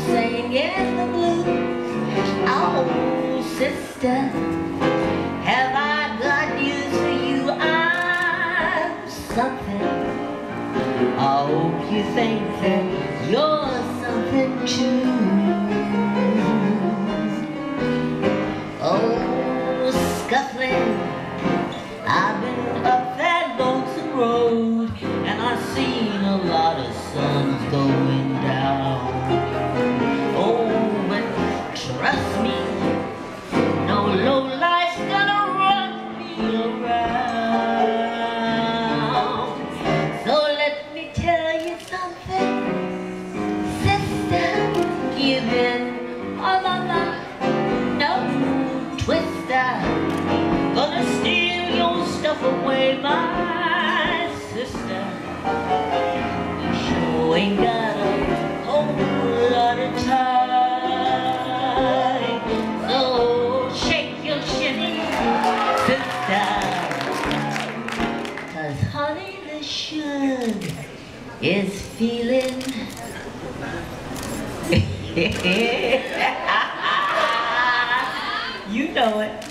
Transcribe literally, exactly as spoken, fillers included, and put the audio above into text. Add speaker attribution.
Speaker 1: singing the blues. Oh, sister, have I got news for you? I'm something. I hope you think that you're something too. Oh, scuffling, I've been up that lonesome road, and I've seen a lot of suns going down. Oh, but trust me, no low life's gonna run me around. So let me tell you something, sister, give in on my mind, no twister, gonna steal your stuff away, my sister. You sure ain't got a whole lot of time, so shake your shimmy, sister, 'cause honey, the shug is feeling you know it.